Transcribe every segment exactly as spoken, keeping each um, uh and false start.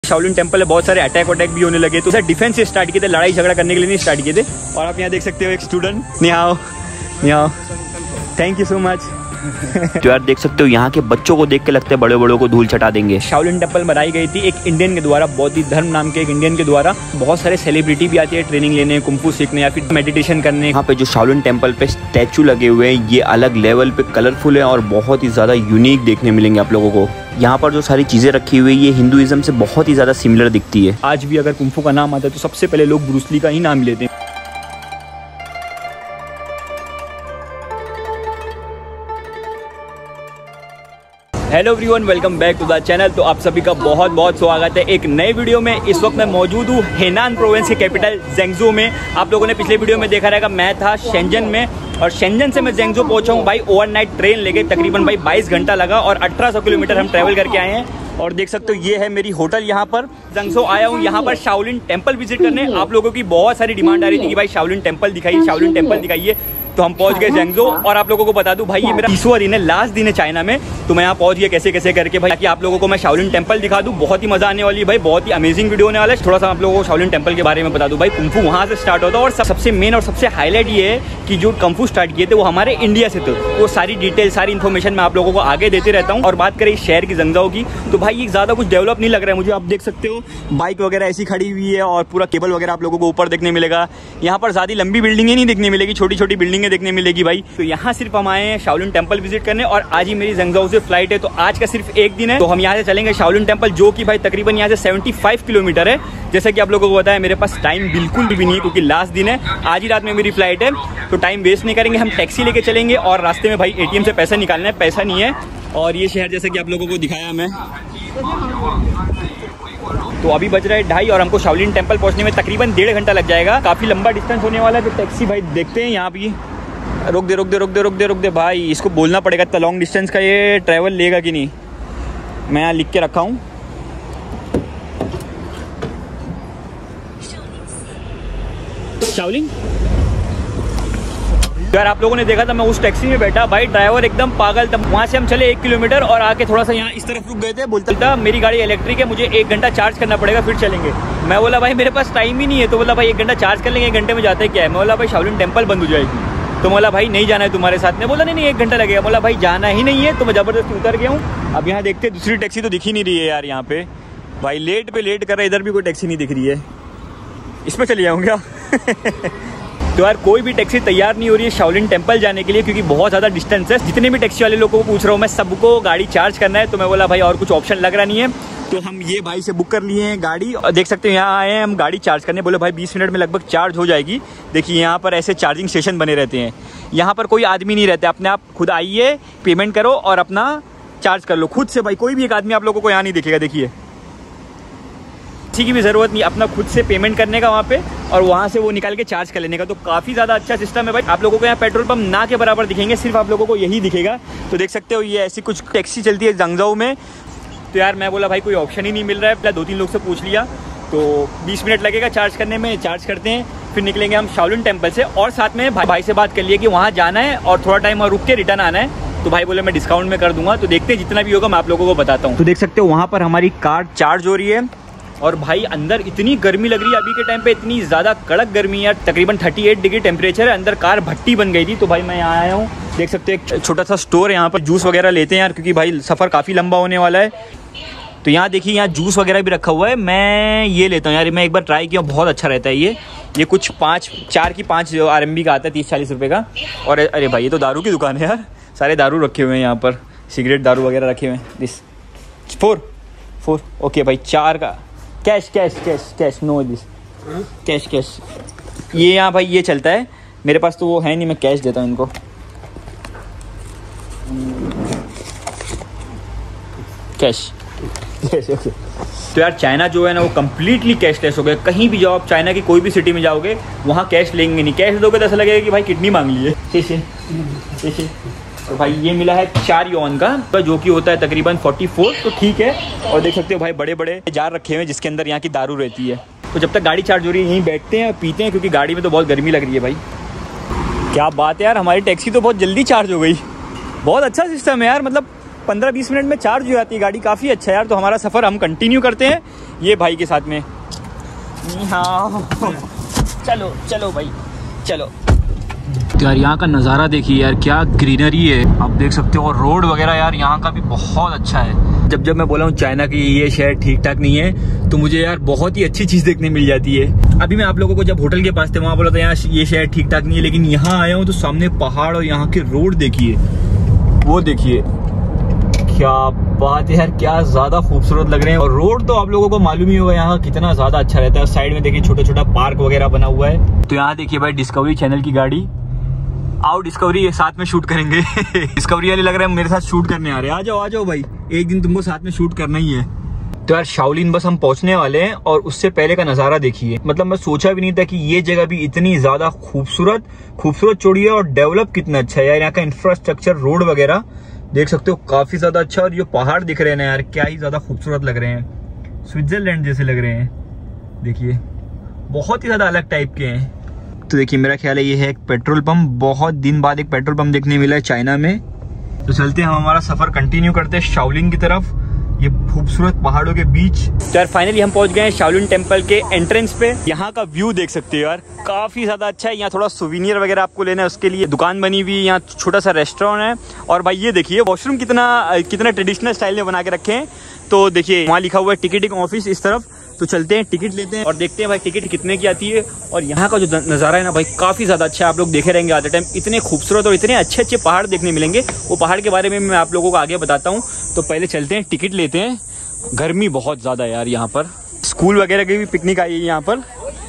Shaolin temple में बहुत सारे अटैक वटैक भी होने लगे, तो सर डिफेंस से स्टार्ट किए थे, लड़ाई झगड़ा करने के लिए नहीं स्टार्ट किए थे। और आप यहाँ देख सकते हो एक स्टूडेंट, निहाओ निहाओ, थैंक यू सो मच। तो यार देख सकते हो यहाँ के बच्चों को देख के लगता है बड़े बड़ों को धूल चटा देंगे। शाओलिन टेम्पल बनाई गई थी एक इंडियन के द्वारा, बौद्ध धर्म नाम के एक इंडियन के द्वारा। बहुत सारे सेलिब्रिटी भी आती है ट्रेनिंग लेने, कुंफू सीखने या फिर मेडिटेशन करने। यहाँ पे जो शाओलिन टेम्पल पे स्टैचू लगे हुए हैं, ये अलग लेवल पे कलरफुल है और बहुत ही ज्यादा यूनिक देखने मिलेंगे आप लोगों को। यहाँ पर जो सारी चीजें रखी हुई है ये हिंदुइज्म से बहुत ही ज्यादा सिमिलर दिखती है। आज भी अगर कुंफू का नाम आता है तो सबसे पहले लोग ब्रूस ली का ही नाम लेते हैं। Hello everyone, welcome back to the channel. तो आप सभी का बहुत बहुत स्वागत है एक नए वीडियो में। इस वक्त मैं मौजूद हूँ हेनान प्रोविंस के कैपिटल ज़ेंगजू में। आप लोगों ने पिछले वीडियो में देखा रहेगा, मैं था शेंजन में और शेंजन से मैं ज़ेंगजू पहुंचा हूँ भाई ओवरनाइट ट्रेन लेके। तकरीबन भाई बाईस घंटा लगा और अठारह सौ किलोमीटर हम ट्रैवल करके आए हैं। और देख सकते हो ये है मेरी होटल यहाँ पर। ज़ेंगजू आया हूँ यहाँ पर शाओलिन टेम्पल विजिट करने। आप लोगों की बहुत सारी डिमांड आ रही थी कि भाई शाओलिन टेम्पल दिखाइए, शाओलिन टेम्पल दिखाइए। तो हम पहुंच गए ज़ेंगजू। और आप लोगों को बता दूं भाई ये मेरा तीसवां दिन है, लास्ट दिन है चाइना में। तो मैं यहाँ पहुंच गया कैसे कैसे करके भाई, ताकि आप लोगों को मैं शाओलिन टेम्पल दिखा दूं। बहुत ही मजा आने वाली है भाई, बहुत ही अमेजिंग वीडियो होने वाला है। थोड़ा सा आप लोगों को शाओलिन टेम्पल के बारे में बता दूं भाई। कुंफू वहाँ से स्टार्ट होता है और सबसे मेन और सबसे हाईलाइट ये है कि जो कुंफू स्टार्ट किए थे वो हमारे इंडिया से थे। वो सारी डिटेल, सारी इन्फॉर्मेशन मैं आप लोगों को आगे देते रहता हूँ। और बात करें इस शहर की ज़ेंगजू की, तो भाई ये ज़्यादा कुछ डेवलप नहीं लग रहा है मुझे। आप देख सकते हो बाइक वगैरह ऐसी खड़ी हुई है और पूरा केबल वगैरह आप लोगों को ऊपर देखने मिलेगा। यहाँ पर ज़्यादा लंबी बिल्डिंगें नहीं देखने मिलेगी, छोटी छोटी बिल्डिंगें देखने मिलेगी भाई। तो यहाँ सिर्फ हम आए हैं शाओलिन टेम्पल विजिट करने और आज ही मेरी ज़ेंगजू से फ्लाइट है। तो आज का सिर्फ एक दिन है, तो हम यहाँ से चलेंगे शाओलिन टेम्पल, जो कि भाई तकरीबन यहाँ से पचहत्तर किलोमीटर है। जैसा कि आप लोगों को बताया, मेरे पास टाइम बिल्कुल भी नहीं है क्योंकि लास्ट दिन है, आज ही रात में मेरी फ्लाइट है। तो टाइम वेस्ट नहीं करेंगे, हम टैक्सी लेके चलेंगे और रास्ते में भाई एटीएम से पैसा निकालना है, पैसा नहीं है। और ये शहर जैसा कि आप लोगों को दिखाया मैं, तो अभी बज रहा है ढाई और हमको शाओलिन टेम्पल पहुंचने में तकरीबन डेढ़ घंटा लग जाएगा। काफ़ी लंबा डिस्टेंस होने वाला है। तो टैक्सी भाई देखते हैं यहाँ भी, रुक दे रुक दे रुक दे रुक दे रुक दे भाई, इसको बोलना पड़ेगा इतना लॉन्ग डिस्टेंस का ये ट्रैवल लेगा कि नहीं। मैं यहाँ लिख के रखा हूँ शाओलिन। यार आप लोगों ने देखा था मैं उस टैक्सी में बैठा, भाई ड्राइवर एकदम पागल था। वहाँ से हम चले एक किलोमीटर और आके थोड़ा सा यहाँ इस तरफ रुक गए थे। बोलता था मेरी गाड़ी इलेक्ट्रिक है, मुझे एक घंटा चार्ज करना पड़ेगा फिर चलेंगे। मैं बोला भाई मेरे पास टाइम ही नहीं है। तो बोला भाई एक घंटा चार्ज कर लेंगे, एक घंटे में जाते क्या है। मैं बोला भाई शाओलिन टेम्पल बंद हो जाएगी। तो बोला भाई नहीं जाना है तुम्हारे साथ में। बोला नहीं नहीं एक घंटा लगेगा। बोला भाई जाना ही नहीं है। तो मैं ज़बरदस्ती उतर गया हूँ। अब यहाँ देखते दूसरी टैक्सी तो दिख ही नहीं रही है यार यहाँ पे। भाई लेट पे लेट कर रहा है, इधर भी कोई टैक्सी नहीं दिख रही है। इसमें चले जाऊँ क्या? तो यार कोई भी टैक्सी तैयार नहीं हो रही है शाओलिन टेम्पल जाने के लिए, क्योंकि बहुत ज़्यादा डिस्टेंस है। जितने भी टैक्सी वाले लोगों को पूछ रहा हूँ मैं, सबको गाड़ी चार्ज करना है। तो मैं बोला भाई और कुछ ऑप्शन लग रहा नहीं है। तो हम ये भाई से बुक कर लिए हैं गाड़ी और देख सकते हैं यहाँ आए हैं हम गाड़ी चार्ज करने। बोले भाई बीस मिनट में लगभग चार्ज हो जाएगी। देखिए यहाँ पर ऐसे चार्जिंग स्टेशन बने रहते हैं। यहाँ पर कोई आदमी नहीं रहता, अपने आप खुद आइए, पेमेंट करो और अपना चार्ज कर लो खुद से। भाई कोई भी एक आदमी आप लोगों को यहाँ नहीं दिखेगा। देखिए किसी की भी ज़रूरत नहीं, अपना खुद से पेमेंट करने का वहाँ पे और वहाँ से वो निकाल के चार्ज कर लेने का। तो काफ़ी ज़्यादा अच्छा सिस्टम है भाई। आप लोगों को यहाँ पेट्रोल पंप ना के बराबर दिखेंगे, सिर्फ आप लोगों को यही दिखेगा। तो देख सकते हो ये ऐसी कुछ टैक्सी चलती है ज़ेंगजू में। तो यार मैं बोला भाई कोई ऑप्शन ही नहीं मिल रहा है। पहले दो तीन लोग से पूछ लिया, तो बीस मिनट लगेगा चार्ज करने में। चार्ज करते हैं फिर निकलेंगे हम शाओलिन टेम्पल से। और साथ में भाई, भाई से बात कर लिए कि वहाँ जाना है और थोड़ा टाइम और रुक के रिटर्न आना है। तो भाई बोले मैं डिस्काउंट में कर दूंगा। तो देखते हैं जितना भी होगा मैं आप लोगों को बताता हूँ। तो देख सकते हो वहाँ पर हमारी कार चार्ज हो रही है और भाई अंदर इतनी गर्मी लग रही है अभी के टाइम पे, इतनी ज़्यादा कड़क गर्मी है। तकरीबन अड़तीस डिग्री टेम्परेचर है, अंदर कार भट्टी बन गई थी। तो भाई मैं यहाँ आया हूँ, देख सकते हैं एक छोटा सा स्टोर है, यहाँ पर जूस वगैरह लेते हैं यार, क्योंकि भाई सफ़र काफ़ी लंबा होने वाला है। तो यहाँ देखिए यहाँ जूस वगैरह भी रखा हुआ है। मैं ये लेता हूँ यार, मैं एक बार ट्राई किया, बहुत अच्छा रहता है ये। ये कुछ पाँच चार की पाँच आर एम बी का आता है, तीस चालीस रुपये का। और अरे भाई ये तो दारू की दुकान है यार, सारे दारू रखे हुए हैं यहाँ पर, सिगरेट दारू वगैरह रखे हुए हैं। दिस फोर फोर ओके भाई, चार का cash cash cash cash no this cash cash. ये यहाँ भाई ये चलता है, मेरे पास तो वो है नहीं, मैं कैश देता हूँ इनको। Cash cash okay. तो यार चाइना जो है ना वो कम्प्लीटली कैशलेस हो गया। कहीं भी जाओ आप चाइना की कोई भी सिटी में जाओगे, वहाँ कैश लेंगे नहीं। कैश दोगे तो ऐसा लगेगा कि भाई किडनी मांग ली है। ठीक है ठीक है। तो भाई ये मिला है चार योन का, जो कि होता है तकरीबन चौवालीस। तो ठीक है। और देख सकते हो भाई बड़े बड़े जार रखे हुए हैं जिसके अंदर यहाँ की दारू रहती है। तो जब तक गाड़ी चार्ज हो रही है यहीं बैठते हैं पीते हैं, क्योंकि गाड़ी में तो बहुत गर्मी लग रही है भाई। क्या बात है यार, हमारी टैक्सी तो बहुत जल्दी चार्ज हो गई। बहुत अच्छा सिस्टम है यार, मतलब पंद्रह बीस मिनट में चार्ज हो जाती है गाड़ी, काफ़ी अच्छा है यार। तो हमारा सफ़र हम कंटिन्यू करते हैं ये भाई के साथ में। हाँ चलो चलो भाई चलो। तो यार यहाँ का नज़ारा देखिए यार, क्या ग्रीनरी है आप देख सकते हो। और रोड वगैरह यार यहाँ का भी बहुत अच्छा है। जब जब मैं बोला हूँ चाइना की ये शहर ठीक ठाक नहीं है, तो मुझे यार बहुत ही अच्छी चीज़ देखने मिल जाती है। अभी मैं आप लोगों को जब होटल के पास थे वहाँ बोला था यहाँ ये शहर ठीक ठाक नहीं है, लेकिन यहाँ आया हूँ तो सामने पहाड़ और यहाँ के रोड देखिए, वो देखिए क्या बात है यार, क्या ज्यादा खूबसूरत लग रहे हैं। और रोड तो आप लोगों को मालूम ही होगा यहाँ कितना ज्यादा अच्छा रहता है। साइड में देखिए छोटा छोटा पार्क वगैरह बना हुआ है। तो यहाँ देखिए भाई डिस्कवरी चैनल की गाड़ी, आओ डिस्कवरी साथ में शूट करेंगे। डिस्कवरी वाले लग रहे हैं मेरे साथ शूट करने आ रहे हैं। आ जाओ आ जाओ भाई, एक दिन तुमको साथ में शूट करना ही है। तो यार शाओलिन बस हम पहुंचने वाले हैं और उससे पहले का नजारा देखिए। मतलब मैं सोचा भी नहीं था कि ये जगह भी इतनी ज्यादा खूबसूरत खूबसूरत चौड़ी है और डेवलप कितना अच्छा है यार। यहाँ का इंफ्रास्ट्रक्चर, रोड वगैरह देख सकते हो काफी ज्यादा अच्छा। और ये पहाड़ दिख रहे हैं ना यार, क्या ही ज्यादा खूबसूरत लग रहे हैं, स्विट्जरलैंड जैसे लग रहे हैं। देखिए बहुत ही ज्यादा अलग टाइप के हैं। तो देखिए मेरा ख्याल है ये है एक पेट्रोल पंप, बहुत दिन बाद एक पेट्रोल पंप देखने मिला है चाइना में। तो चलते हैं हम हमारा सफर कंटिन्यू करते हैं शाओलिन की तरफ, ये खूबसूरत पहाड़ों के बीच। तो यार फाइनली हम पहुंच गए हैं शाओलिन टेम्पल के एंट्रेंस पे। यहाँ का व्यू देख सकते हो यार, काफी ज्यादा अच्छा है। यहाँ थोड़ा सुवीनियर वगैरह आपको लेना है उसके लिए दुकान बनी हुई है। यहाँ छोटा सा रेस्टोरेंट है। और भाई ये देखिए वॉशरूम कितना कितना ट्रेडिशनल स्टाइल में बना के रखे हैं। तो देखिए वहाँ लिखा हुआ है टिकटिंग ऑफिस इस तरफ। तो चलते हैं टिकट लेते हैं और देखते हैं भाई टिकट कितने की आती है। और यहाँ का जो नज़ारा है ना भाई काफ़ी ज़्यादा अच्छा है। आप लोग देखे रहेंगे आते टाइम, इतने खूबसूरत और इतने अच्छे अच्छे पहाड़ देखने मिलेंगे। वो पहाड़ के बारे में मैं आप लोगों को आगे बताता हूँ। तो पहले चलते हैं टिकट लेते हैं। गर्मी बहुत ज़्यादा है यार यहाँ पर। स्कूल वगैरह की भी पिकनिक आई है यहाँ पर।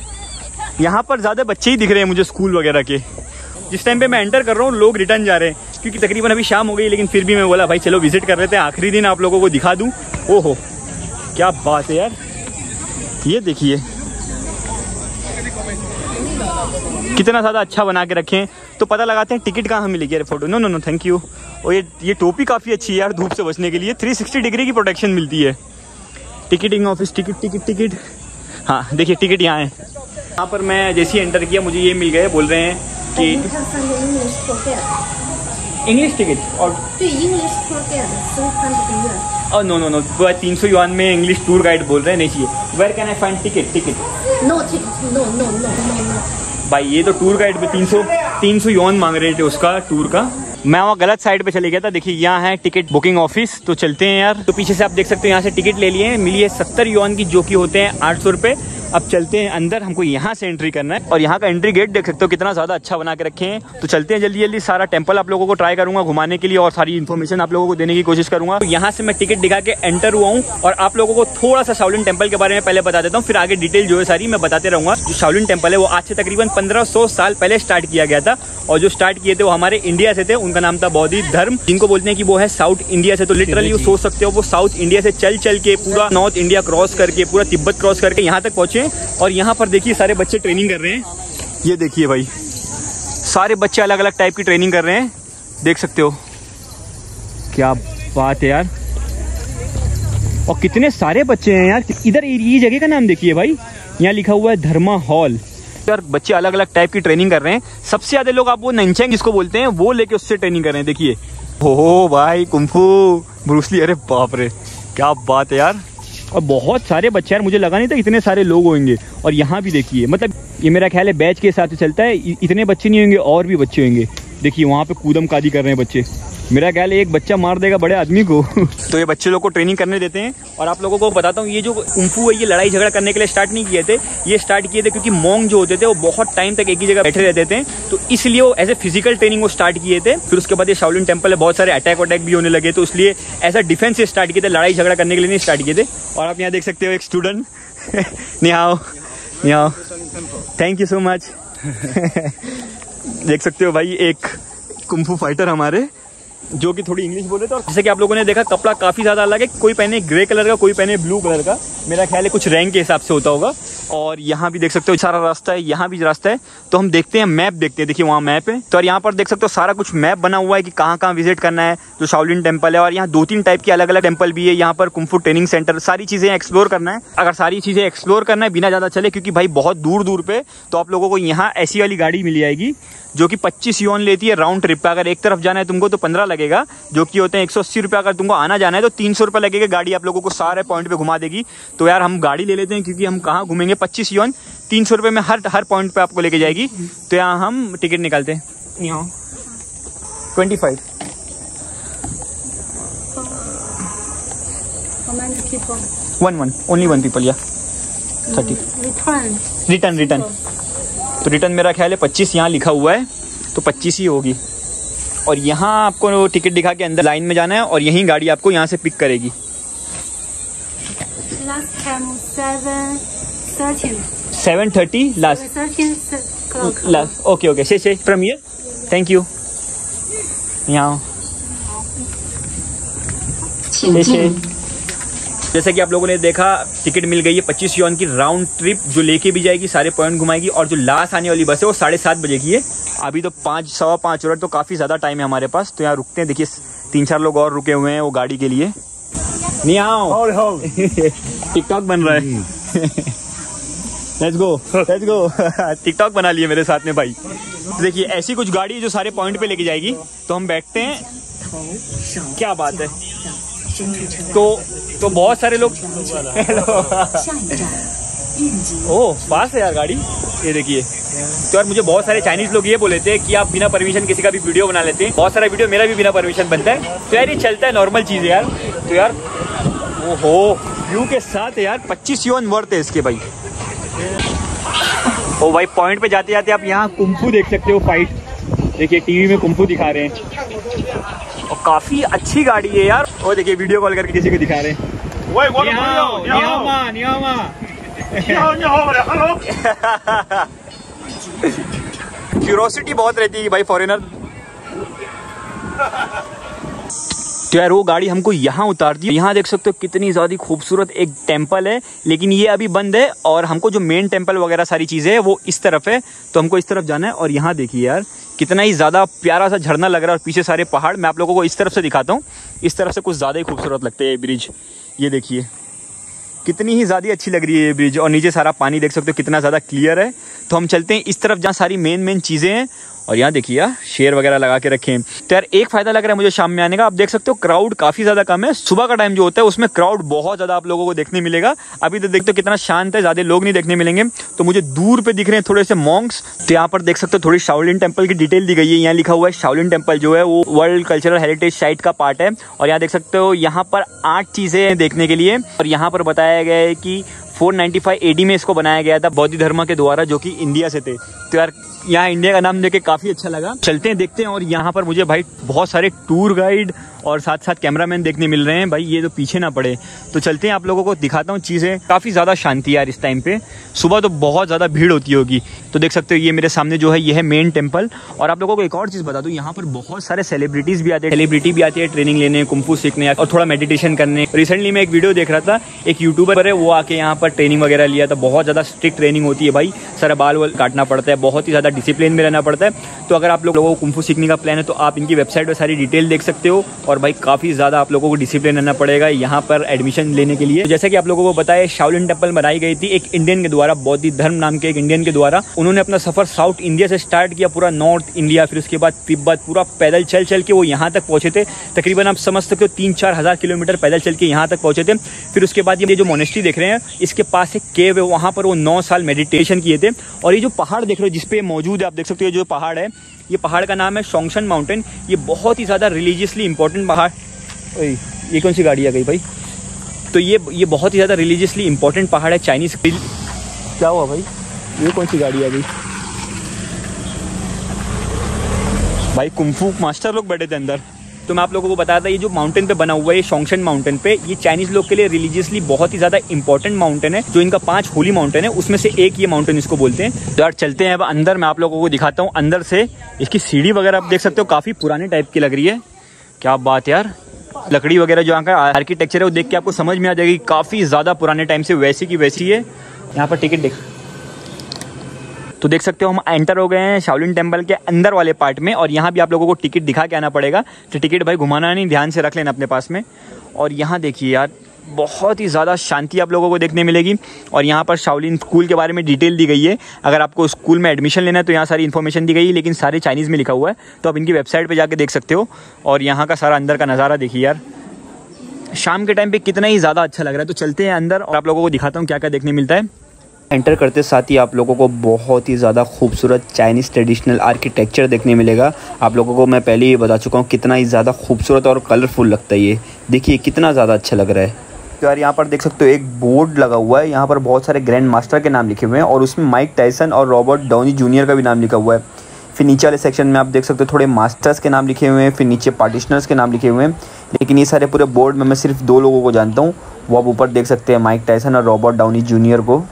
यहाँ पर ज़्यादा बच्चे ही दिख रहे हैं मुझे स्कूल वगैरह के। जिस टाइम पे मैं एंटर कर रहा हूँ लोग रिटर्न जा रहे हैं, क्योंकि तकरीबन अभी शाम हो गई। लेकिन फिर भी मैं बोला भाई चलो विजिट कर लेते हैं, आखिरी दिन आप लोगों को दिखा दूँ। ओहो क्या बात है यार, ये देखिए कितना ज़्यादा अच्छा बना के रखे हैं। तो पता लगाते हैं टिकट कहाँ मिलेगी। अरे photo no no no thank you. और ये ये टोपी काफ़ी अच्छी है यार धूप से बचने के लिए। थ्री सिक्सटी डिग्री की प्रोटेक्शन मिलती है। Ticketing office, ticket ticket ticket हाँ देखिए टिकट यहाँ है। यहाँ पर मैं जैसे ही एंटर किया मुझे ये मिल गए, बोल रहे हैं कि इंग्लिश टिकट। और और नो नो नो तीन सौ युआन में इंग्लिश टूर गाइड बोल रहे हैं, नहीं चाहिए। Where can I find ticket ticket no ticket no no no भाई ये तो टूर गाइड पे तीन सौ तीन सौ युआन मांग रहे थे उसका टूर का। मैं वहाँ गलत साइड पे चले गया था। देखिए यहाँ है टिकट बुकिंग ऑफिस। तो चलते हैं यार। तो पीछे से आप देख सकते हो यहाँ से टिकट ले लिए, मिली है सत्तर युआन की, जो कि होते हैं आठ सौ रुपये। अब चलते हैं अंदर, हमको यहाँ से एंट्री करना है। और यहाँ का एंट्री गेट देख सकते हो कितना ज़्यादा अच्छा बना के रखे हैं। तो चलते हैं जल्दी जल्दी। सारा टेम्पल आप लोगों को ट्राई करूँगा घुमाने के लिए और सारी इन्फॉर्मेशन आप लोगों को देने की कोशिश करूँगा। तो यहाँ से मैं टिकट दिखा के एंटर हुआ हूँ और आप लोगों को थोड़ा सा शाओलिन टेम्पल के बारे में पहले बता देता हूँ, फिर आगे डिटेल जो है सारी मैं बताते रहूँगा। जो शाओलिन टेम्पल है वो आज से तकरीबन पंद्रह सौ साल पहले स्टार्ट किया गया था। और जो स्टार्ट किए थे वो हमारे इंडिया से थे। उनका नाम था बौद्ध धर्म, जिनको बोलते हैं कि वो है साउथ इंडिया से। तो लिटरली सोच सकते हो वो साउथ इंडिया से चल चल के पूरा नॉर्थ इंडिया क्रॉस करके, पूरा तिब्बत क्रॉस करके यहाँ तक पहुंचे। और यहाँ पर देखिए सारे बच्चे ट्रेनिंग कर रहे हैं। ये देखिए भाई सारे बच्चे अलग अलग टाइप की ट्रेनिंग कर रहे हैं, देख सकते हो। क्या बात है यार, और कितने सारे बच्चे हैं यार। इधर ये जगह का नाम देखिए भाई, यहाँ लिखा हुआ है धर्मा हॉल। यार बच्चे अलग अलग टाइप की ट्रेनिंग कर रहे हैं। सबसे ज्यादा लोग आप वो नंचेंग जिसको बोलते हैं वो लेके उससे ट्रेनिंग कर रहे हैं। देखिए ओहो भाई कुंफू, ब्रूस ली, अरे बाप रे क्या बात है यार। और बहुत सारे बच्चे यार, मुझे लगा नहीं था इतने सारे लोग होंगे। और यहाँ भी देखिए, मतलब ये मेरा ख्याल है बैच के हिसाब से चलता है, इतने बच्चे नहीं होंगे और भी बच्चे होंगे। देखिए वहाँ पे कूदम कादी कर रहे हैं बच्चे। मेरा ख्याल है एक बच्चा मार देगा बड़े आदमी को। तो ये बच्चे लोग को ट्रेनिंग करने देते हैं। और आप लोगों को बताता हूँ, ये जो कुंफू है ये लड़ाई झगड़ा करने के लिए स्टार्ट नहीं किए थे। ये स्टार्ट किए थे क्योंकि मोंग जो होते थे वो बहुत टाइम तक एक ही जगह बैठे रहते थे, तो इसलिए वो एज ए फिजिकल ट्रेनिंग वो स्टार्ट किए थे। फिर उसके बाद ये शाओलिन टेम्पल है, बहुत सारे अटैक वटैक भी होने लगे, तो इसलिए एज अ डिफेंस से स्टार्ट किए थे, लड़ाई झगड़ा करने के लिए नहीं स्टार्ट किए थे। और आप यहाँ देख सकते हो एक स्टूडेंट। निहाओ निहाओ, थैंक यू सो मच। देख सकते हो भाई एक कुंफू फाइटर हमारे, जो कि थोड़ी इंग्लिश बोल रहे थे। और जैसे कि आप लोगों ने देखा कपड़ा काफ़ी ज़्यादा अलग है, कोई पहने ग्रे कलर का, कोई पहने ब्लू कलर का। मेरा ख्याल है कुछ रैंक के हिसाब से होता होगा। और यहाँ भी देख सकते हो सारा रास्ता है, यहाँ भी रास्ता है। तो हम देखते हैं, मैप देखते हैं। देखिए वहाँ मैप है। तो और यहाँ पर देख सकते हो सारा कुछ मैप बना हुआ है कि कहाँ कहाँ विजिट करना है, जो शाओलिन टेम्पल है। और यहाँ दो तीन टाइप के अलग अलग टेम्पल भी है। यहाँ पर कुंफू ट्रेनिंग सेंटर, सारी चीज़ें एक्सप्लोर करना है। अगर सारी चीज़ें एक्सप्लोर करना है बिना ज़्यादा चले, क्योंकि भाई बहुत दूर दूर पे, तो आप लोगों को यहाँ ऐसी वाली गाड़ी मिल जाएगी जो कि पच्चीस युआन लेती है राउंड ट्रिप का। अगर एक तरफ जाना है तुमको तो पंद्रह लगेगा, जो कि होते हैं एक सौ अस्सी रुपये। अगर तुमको आना जाना है तो तीन सौ रुपये लगेगा। गाड़ी आप लोगों को सारे पॉइंट पे घुमा देगी। तो यार हम गाड़ी ले लेते हैं, क्योंकि हम कहाँ घूमेंगे। पच्चीस युआन तीन सौ रुपये में हर हर पॉइंट पे आपको लेके जाएगी। तो यहाँ हम टिकट निकालते हैं। यहाँ twenty five one one only one people या थर्टी रिटर्न रिटर्न तो रिटर्न मेरा ख्याल है पच्चीस यहाँ लिखा हुआ है, तो पच्चीस ही होगी। और यहाँ आपको टिकट दिखा के अंदर लाइन में जाना है और यहीं गाड़ी आपको यहाँ से पिक करेगी। Seven thirty last last okay okay से से फ्रॉम हियर थैंक यू। यहाँ जैसे कि आप लोगों ने देखा टिकट मिल गई है पच्चीस युआन की राउंड ट्रिप, जो लेके भी जाएगी, सारे पॉइंट घुमाएगी। और जो लास्ट आने वाली बस है वो साढ़े सात बजे की है। अभी तो पाँच सवा पाँच मिनट तो काफ़ी ज़्यादा टाइम है हमारे पास। तो यहाँ रुकते हैं। देखिए तीन चार लोग और रुके हुए हैं वो गाड़ी के लिए। नहीं आओ टिकटॉक बन रहा है। Let's go let's go TikTok बना लिए मेरे साथ में भाई। तो देखिए ऐसी कुछ गाड़ी जो सारे पॉइंट पे लेके जाएगी। तो हम बैठते हैं, क्या बात है। तो तो बहुत सारे लोग ओह पास है यार गाड़ी। ये देखिए तो यार मुझे बहुत सारे चाइनीज लोग ये बोले थे कि आप बिना परमिशन किसी का भी वीडियो बना लेते हैं। बहुत सारा वीडियो मेरा भी बिना परमिशन बनता है। तो यार ये चलता है, नॉर्मल चीज़ है यार। तो यार ओहो व्यू के साथ है यार। पच्चीस युआन वर्थ है इसके भाई। ओ भाई पॉइंट पे जाते जाते आप यहाँ कुंफू देख सकते हो, फाइट। देखिए टीवी में कुंफू दिखा रहे हैं और काफी अच्छी गाड़ी है यार। और देखिए वीडियो कॉल करके किसी को दिखा रहे हैं। क्यूरोसिटी बहुत रहती है भाई फॉरेनर। तो यार वो गाड़ी हमको यहाँ उतार दी। यहाँ देख सकते हो कितनी ज़्यादा खूबसूरत एक टेम्पल है, लेकिन ये अभी बंद है। और हमको जो मेन टेम्पल वगैरह सारी चीज़ें है वो इस तरफ है, तो हमको इस तरफ जाना है। और यहाँ देखिए यार कितना ही ज़्यादा प्यारा सा झरना लग रहा है और पीछे सारे पहाड़। मैं आप लोगों को इस तरफ से दिखाता हूँ। इस तरफ से कुछ ज़्यादा ही खूबसूरत लगते हैं ये ब्रिज। ये देखिए कितनी ही ज़्यादा अच्छी लग रही है ये ब्रिज। और नीचे सारा पानी देख सकते हो कितना ज़्यादा क्लियर है। तो हम चलते हैं इस तरफ जहाँ सारी मेन मेन चीज़ें हैं। और यहाँ देखिए यार शेर वगैरह लगा के रखे हैं। तो यार एक फ़ायदा लग रहा है मुझे शाम में आने का। आप देख सकते हो क्राउड काफ़ी ज़्यादा कम है। सुबह का टाइम जो होता है उसमें क्राउड बहुत ज़्यादा आप लोगों को देखने मिलेगा। अभी तो देखते हो कितना शांत है, ज़्यादा लोग नहीं देखने मिलेंगे। तो मुझे दूर पे दिख रहे हैं थोड़े से मॉन्क्स। तो यहाँ पर देख सकते हो थोड़ी शाओलिन टेम्पल की डिटेल दी गई है। यहाँ लिखा हुआ है शाओलिन टेम्पल जो है वो वर्ल्ड कल्चरल हेरिटेज साइट का पार्ट है। और यहाँ देख सकते हो यहाँ पर आठ चीज़ें देखने के लिए। और यहाँ पर बताया गया है कि फोर नाइन्टी फाइव एडी में इसको बनाया गया था बौद्ध धर्म के द्वारा, जो कि इंडिया से थे। तो यार यहाँ इंडिया का नाम देके काफ़ी अच्छा लगा। चलते हैं देखते हैं। और यहाँ पर मुझे भाई बहुत सारे टूर गाइड और साथ साथ कैमरामैन देखने मिल रहे हैं भाई। ये तो पीछे ना पड़े। तो चलते हैं आप लोगों को दिखाता हूँ चीज़ें। काफ़ी ज़्यादा शांति यार इस टाइम पे। सुबह तो बहुत ज़्यादा भीड़ होती होगी। तो देख सकते हो ये मेरे सामने जो है ये है मेन टेम्पल। और आप लोगों को एक और चीज़ बता दूँ, यहाँ पर बहुत सारे सेलिब्रिटीज़ भी आते हैं। सेलिब्रिटी भी आती है ट्रेनिंग लेने, कुंफू सीखने और थोड़ा मेडिटेशन करने। रिसेंटली मैं एक वीडियो देख रहा था, एक यूट्यूबर है वो आके यहाँ पर ट्रेनिंग वगैरह लिया था। बहुत ज़्यादा स्ट्रिक्ट ट्रेनिंग होती है भाई। सारा बाल वाल काटना पड़ता है, बहुत ही ज़्यादा डिसिप्लिन में रहना पड़ता है। तो अगर आप लोगों को कुंफू सीखने का प्लान है तो आप इनकी वेबसाइट पर सारी डिटेल देख सकते हो। और भाई काफ़ी ज़्यादा आप लोगों को डिसिप्लिन रहना पड़ेगा यहाँ पर एडमिशन लेने के लिए। जैसे कि आप लोगों को बताया शाओलिन टेम्पल बनाई गई थी एक इंडियन के द्वारा, बौद्ध धर्म नाम के एक इंडियन के द्वारा। उन्होंने अपना सफर साउथ इंडिया से स्टार्ट किया, पूरा नॉर्थ इंडिया, फिर उसके बाद तिब्बत, पूरा पैदल चल चल के वो यहाँ तक पहुंचे थे। तकरीबन आप समझ सकते हो तीन चार हज़ार किलोमीटर पैदल चल के यहाँ तक पहुंचे थे। फिर उसके बाद ये जो मोनेस्ट्री देख रहे हैं इसके पास एक केव है, वहाँ पर वो नौ साल मेडिटेशन किए थे। और ये जो पहाड़ देख रहे हो जिसपे मौजूद है, आप देख सकते हो जो पहाड़ है, ये पहाड़ का नाम है शोंगशन माउंटेन। ये बहुत ही ज़्यादा रिलीजियसली इंपॉर्टेंट पहाड़। ये कौन सी गाड़ी आ गई भाई? तो ये ये बहुत ही ज़्यादा रिलीजियसली इंपॉर्टेंट पहाड़ है चाइनीज़। क्या हुआ भाई? ये कौन सी गाड़ी आ गई भाई? कुंफू मास्टर लोग बैठे थे अंदर। तो मैं आप लोगों को बताया था ये जो माउंटेन पे बना हुआ है शोंगशन माउंटेन पे, ये चाइनीज लोग के लिए रिलीजियसली बहुत ही ज़्यादा इंपॉर्टेंट माउंटेन है। जो इनका पांच होली माउंटेन है उसमें से एक ये माउंटेन इसको बोलते हैं। तो यार चलते हैं अब अंदर, मैं आप लोगों को दिखाता हूँ अंदर से। इसकी सीढ़ी वगैरह आप देख सकते हो काफ़ी पुराने टाइप की लग रही है। क्या बात यार, लकड़ी वगैरह जो यहाँ का आर्किटेक्चर है वो देख के आपको समझ में आ जाएगी काफ़ी ज़्यादा पुराने टाइम से वैसी की वैसी है। यहाँ पर टिकट देख तो देख सकते हो हम एंटर हो गए हैं शाओलिन टेम्पल के अंदर वाले पार्ट में। और यहाँ भी आप लोगों को टिकट दिखा के आना पड़ेगा। तो टिकट भाई घुमाना नहीं, ध्यान से रख लेना अपने पास में। और यहाँ देखिए यार बहुत ही ज़्यादा शांति आप लोगों को देखने मिलेगी। और यहाँ पर शाओलिन स्कूल के बारे में डिटेल दी गई है। अगर आपको स्कूल में एडमिशन लेना है तो यहाँ सारी इन्फॉर्मेशन दी गई है, लेकिन सारे चाइनीज़ में लिखा हुआ है, तो आप इनकी वेबसाइट पे जाके देख सकते हो। और यहाँ का सारा अंदर का नज़ारा देखिए यार, शाम के टाइम पे कितना ही ज़्यादा अच्छा लग रहा है। तो चलते हैं अंदर और आप लोगों को दिखाता हूँ क्या क्या देखने मिलता है। एंटर करते साथ ही आप लोगों को बहुत ही ज़्यादा खूबसूरत चाइनीज़ ट्रेडिशनल आर्किटेक्चर देखने मिलेगा। आप लोगों को मैं पहले ही बता चुका हूँ कितना ही ज़्यादा खूबसूरत और कलरफुल लगता है ये। देखिए कितना ज़्यादा अच्छा लग रहा है। तो यार यहाँ पर देख सकते हो एक बोर्ड लगा हुआ है, यहाँ पर बहुत सारे ग्रैंड मास्टर के नाम लिखे हुए हैं और उसमें माइक टायसन और रॉबर्ट डाउनी जूनियर का भी नाम लिखा हुआ है। फिर नीचे वाले सेक्शन में आप देख सकते हो थोड़े मास्टर्स के नाम लिखे हुए हैं, फिर नीचे पार्टिशनर्स के नाम लिखे हुए हैं। लेकिन ये सारे पूरे बोर्ड में मैं सिर्फ दो लोगों को जानता हूँ, वो आप ऊपर देख सकते हैं, माइक टायसन और रॉबर्ट डाउनी जूनियर को।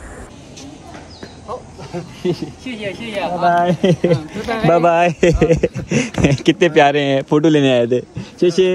Bye bye bye. कितने प्यारे हैं, फ़ोटो लेने आए थे। शेषे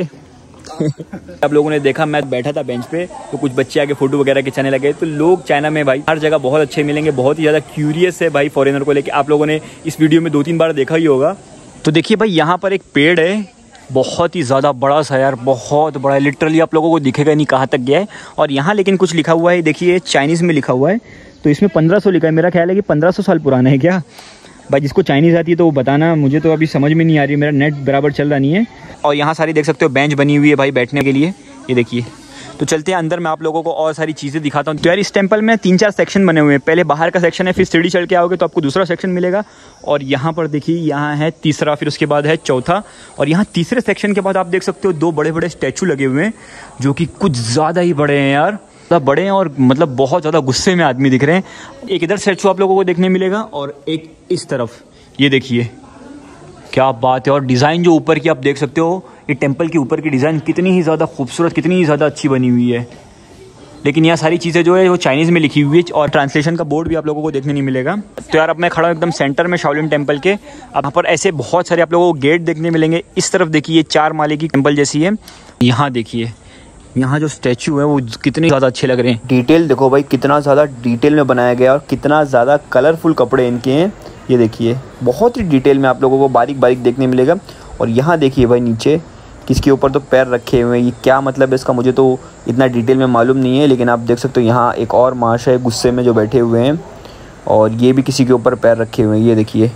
आप लोगों ने देखा मैं बैठा था बेंच पे, तो कुछ बच्चे आके फ़ोटो वगैरह खिंचाने लगे। तो लोग चाइना में भाई हर जगह बहुत अच्छे मिलेंगे, बहुत ही ज़्यादा क्यूरियस है भाई फॉरेनर को लेके। आप लोगों ने इस वीडियो में दो तीन बार देखा ही होगा। तो देखिए भाई यहाँ पर एक पेड़ है, बहुत ही ज़्यादा बड़ा सा यार, बहुत बड़ा है। लिटरली आप लोगों को दिखेगा नहीं कहाँ तक गया है। और यहाँ लेकिन कुछ लिखा हुआ है, देखिए चाइनीज़ में लिखा हुआ है, तो इसमें पंद्रह सौ लिखा है। मेरा ख्याल है कि पंद्रह सौ साल पुराना है क्या भाई। जिसको चाइनीज़ आती है तो वो बताना, मुझे तो अभी समझ में नहीं आ रही, मेरा नेट बराबर चल रहा नहीं है। और यहाँ सारी देख सकते हो बेंच बनी हुई है भाई बैठने के लिए, ये देखिए। तो चलते हैं अंदर, मैं आप लोगों को और सारी चीज़ें दिखाता हूँ। तो यार इस टेम्पल में तीन चार सेक्शन बने हुए हैं। पहले बाहर का सेक्शन है, फिर सीढ़ी चढ़ के आओगे तो आपको दूसरा सेक्शन मिलेगा। और यहाँ पर देखिए यहाँ है तीसरा, फिर उसके बाद है चौथा। और यहाँ तीसरे सेक्शन के बाद आप देख सकते हो दो बड़े बड़े स्टैचू लगे हुए हैं, जो कि कुछ ज़्यादा ही बड़े हैं यार, मतलब बड़े हैं और मतलब बहुत ज़्यादा गुस्से में आदमी दिख रहे हैं। एक इधर स्टैचू आप लोगों को देखने मिलेगा और एक इस तरफ, ये देखिए क्या बात है। और डिज़ाइन जो ऊपर की आप देख सकते हो, ये टेंपल के ऊपर की डिज़ाइन कितनी ही ज़्यादा खूबसूरत, कितनी ही ज़्यादा अच्छी बनी हुई है। लेकिन यहाँ सारी चीज़ें जो है वो चाइनीज़ में लिखी हुई है और ट्रांसलेशन का बोर्ड भी आप लोगों को देखने नहीं मिलेगा। तो यार अब मैं खड़ा हूँ एकदम सेंटर में शाओलिन टेंपल के। अब यहाँ पर ऐसे बहुत सारे आप लोगों को गेट देखने मिलेंगे। इस तरफ देखिए चार माले की टेंपल जैसी है। यहाँ देखिए यहाँ जो स्टैचू है वो कितने ज़्यादा अच्छे लग रहे हैं। डिटेल देखो भाई, कितना ज़्यादा डिटेल में बनाया गया और कितना ज़्यादा कलरफुल कपड़े इनके हैं। ये देखिए बहुत ही डिटेल में आप लोगों को बारीक बारीक देखने मिलेगा। और यहाँ देखिए भाई नीचे किसके ऊपर तो पैर रखे हुए हैं, ये क्या मतलब है इसका मुझे तो इतना डिटेल में मालूम नहीं है। लेकिन आप देख सकते हो यहाँ एक और माश है गुस्से में जो बैठे हुए हैं, और ये भी किसी के ऊपर पैर रखे हुए हैं, ये देखिए।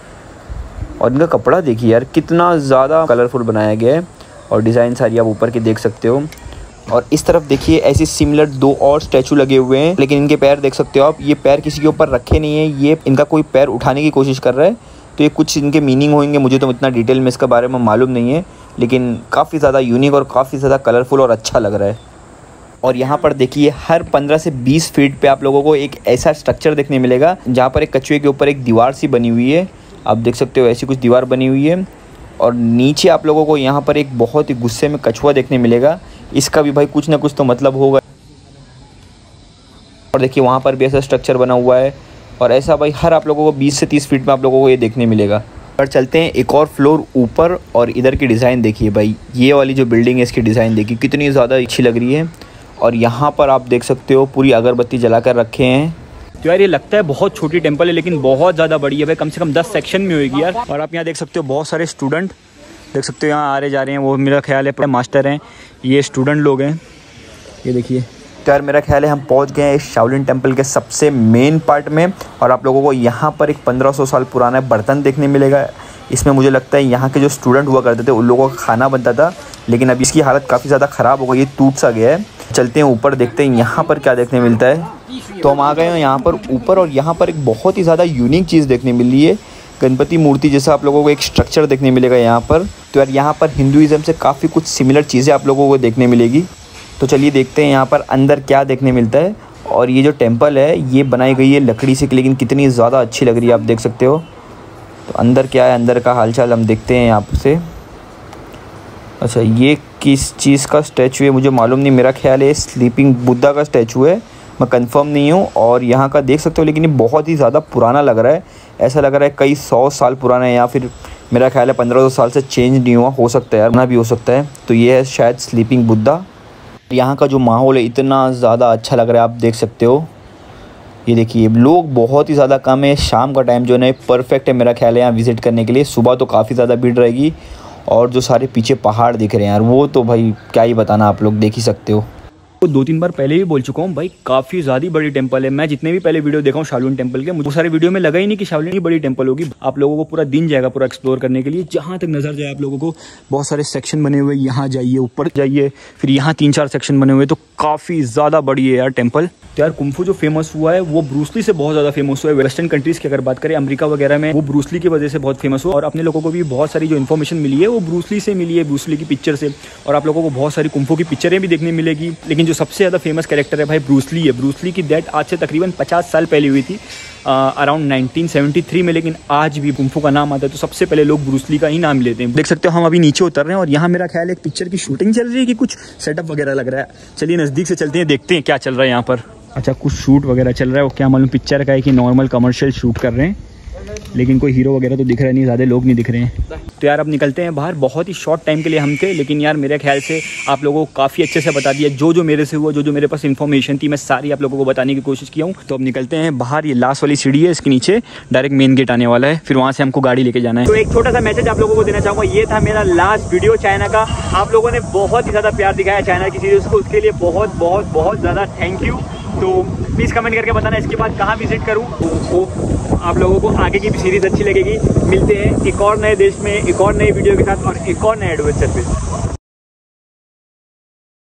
और इनका कपड़ा देखिए यार कितना ज़्यादा कलरफुल बनाया गया है और डिज़ाइन सारी आप ऊपर के देख सकते हो। और इस तरफ देखिए ऐसे सिमिलर दो और स्टैचू लगे हुए हैं, लेकिन इनके पैर देख सकते हो आप, ये पैर किसी के ऊपर रखे नहीं है, ये इनका कोई पैर उठाने की कोशिश कर रहा है। तो ये कुछ इनके मीनिंग होंगे, मुझे तो इतना डिटेल में इसके बारे में मालूम नहीं है, लेकिन काफ़ी ज़्यादा यूनिक और काफ़ी ज़्यादा कलरफुल और अच्छा लग रहा है। और यहाँ पर देखिए हर पंद्रह से बीस फीट पे आप लोगों को एक ऐसा स्ट्रक्चर देखने मिलेगा जहाँ पर एक कछुए के ऊपर एक दीवार सी बनी हुई है। आप देख सकते हो ऐसी कुछ दीवार बनी हुई है। और नीचे आप लोगों को यहाँ पर एक बहुत ही गुस्से में कछुआ देखने मिलेगा। इसका भी भाई कुछ ना कुछ तो मतलब होगा। और देखिए वहाँ पर भी ऐसा स्ट्रक्चर बना हुआ है। और ऐसा भाई हर आप लोगों को बीस से तीस फीट में आप लोगों को ये देखने मिलेगा। और चलते हैं एक और फ्लोर ऊपर, और इधर की डिज़ाइन देखिए भाई, ये वाली जो बिल्डिंग है इसकी डिज़ाइन देखिए कितनी ज़्यादा अच्छी लग रही है। और यहाँ पर आप देख सकते हो पूरी अगरबत्ती जला कर रखे हैं। तो यार ये लगता है बहुत छोटी टेंपल है, लेकिन बहुत ज़्यादा बड़ी है भाई, कम से कम दस सेक्शन में होगी यार। और आप यहाँ देख सकते हो बहुत सारे स्टूडेंट देख सकते हो यहाँ आ रहे जा रहे हैं, वो मेरा ख्याल है मास्टर हैं, ये स्टूडेंट लोग हैं, ये देखिए। तो यार मेरा ख्याल है हम पहुंच गए हैं शाओलिन टेंपल के सबसे मेन पार्ट में। और आप लोगों को यहाँ पर एक पंद्रह सौ साल पुराना बर्तन देखने मिलेगा। इसमें मुझे लगता है यहाँ के जो स्टूडेंट हुआ करते थे उन लोगों का खाना बनता था, लेकिन अब इसकी हालत काफ़ी ज़्यादा ख़राब हो गई, ये टूट सा गया है। चलते हैं ऊपर, देखते हैं यहाँ पर क्या देखने मिलता है। तो हम आ गए हैं यहाँ पर ऊपर, और यहाँ पर एक बहुत ही ज़्यादा यूनिक चीज़ देखने मिल रही है, गणपति मूर्ति जैसा आप लोगों को एक स्ट्रक्चर देखने मिलेगा यहाँ पर। तो यार यहाँ पर हिंदुइज़्म से काफ़ी कुछ सिमिलर चीज़ें आप लोगों को देखने मिलेगी। तो चलिए देखते हैं यहाँ पर अंदर क्या देखने मिलता है। और ये जो टेंपल है ये बनाई गई है लकड़ी से, लेकिन कितनी ज़्यादा अच्छी लग रही है आप देख सकते हो। तो अंदर क्या है, अंदर का हालचाल हम देखते हैं यहाँ से। अच्छा ये किस चीज़ का स्टैचू है मुझे मालूम नहीं, मेरा ख्याल है स्लीपिंग बुद्धा का स्टैचू है, मैं कंफर्म नहीं हूँ। और यहाँ का देख सकते हो, लेकिन ये बहुत ही ज़्यादा पुराना लग रहा है, ऐसा लग रहा है कई सौ साल पुराना है, या फिर मेरा ख्याल है पंद्रह सौ साल से चेंज नहीं हुआ, हो सकता है यार, ना भी हो सकता है। तो ये है शायद स्लीपिंग बुद्धा। यहाँ का जो माहौल है इतना ज़्यादा अच्छा लग रहा है, आप देख सकते हो। ये देखिए लोग बहुत ही ज़्यादा कम है, शाम का टाइम जो है परफेक्ट है मेरा ख्याल है यहाँ विज़िट करने के लिए। सुबह तो काफ़ी ज़्यादा भीड़ रहेगी, और जो सारे पीछे पहाड़ दिख रहे हैं यार वो तो भाई क्या ही बताना, आप लोग देख ही सकते हो। तो दो तीन बार पहले भी बोल चुका हूँ भाई, काफ़ी ज़्यादा बड़ी टेंपल है। मैं जितने भी पहले वीडियो देखा हूँ शाओलिन टेंपल के, मुझे सारे वीडियो में लगा ही नहीं कि शाओलिन ही बड़ी टेंपल होगी। आप लोगों को पूरा दिन जाएगा पूरा एक्सप्लोर करने के लिए, जहाँ तक नजर जाए आप लोगों को बहुत सारे सेक्शन बने हुए, यहाँ जाइए ऊपर जाइए, फिर यहाँ तीन चार सेक्शन बने हुए, तो काफ़ी ज़्यादा बड़ी है यार टेंपल। तो यार कुंफू जो फेमस हुआ है वो ब्रूसली से बहुत ज़्यादा फेमस हुआ है। वेस्टर्न कंट्रीज़ की अगर बात करें, अमेरिका वगैरह में वो ब्रूसली की वजह से बहुत फेमस हुआ, और अपने लोगों को भी बहुत सारी जो इन्फॉर्मेशन मिली है वो ब्रूसली से मिली है, ब्रूसली की पिक्चर से। और आप लोगों को बहुत सारी कुंफू की पिक्चरें भी देखने मिलेगी, लेकिन जो सबसे ज़्यादा फेमस कैरेक्टर है भाई ब्रूसली है। ब्रूसली की डेथ आज से तकरीबन पचास साल पहले हुई थी, अराउंड नाइनटीन सेवेंटी थ्री में, लेकिन आज भी कुंफू का नाम आता है तो सबसे पहले लोग ब्रूसली का ही नाम लेते हैं। देख सकते हो हम अभी नीचे उतर रहे हैं और यहाँ मेरा ख्याल है एक पिक्चर की शूटिंग चल रही है कि कुछ सेटअप वगैरह लग रहा है। चलिए नज़दीक से चलते हैं, देखते हैं क्या चल रहा है यहाँ पर। अच्छा, कुछ शूट वगैरह चल रहा है, वो क्या मालूम पिक्चर का है कि नॉर्मल कमर्शियल शूट कर रहे हैं, लेकिन कोई हीरो वगैरह तो दिख रहा नहीं, ज़्यादा लोग नहीं दिख रहे हैं। तो यार अब निकलते हैं बाहर। बहुत ही शॉर्ट टाइम के लिए हम थे, लेकिन यार मेरे ख्याल से आप लोगों को काफ़ी अच्छे से बता दिया, जो जो मेरे से हुआ, जो जो मेरे पास इन्फॉर्मेशन थी मैं सारी आप लोगों को बताने की कोशिश किया हूँ। तो अब निकलते हैं बाहर। ये लास्ट वाली सीढ़ी है, इसके नीचे डायरेक्ट मेन गेट आने वाला है, फिर वहाँ से हमको गाड़ी लेके जाना है। तो एक छोटा सा मैसेज आप लोगों को देना चाहूँगा, ये था मेरा लास्ट वीडियो चाइना का। आप लोगों ने बहुत ही ज़्यादा प्यार दिखाया चाइना की सीरीज़ को, उसके लिए बहुत बहुत बहुत ज़्यादा थैंक यू। तो प्लीज़ कमेंट करके बताना इसके बाद कहाँ विजिट करूँ। तो आप लोगों को आगे की भी सीरीज़ अच्छी लगेगी। मिलते हैं एक और नए देश में, एक और नई वीडियो के साथ और एक और नए एडवेंचर पे।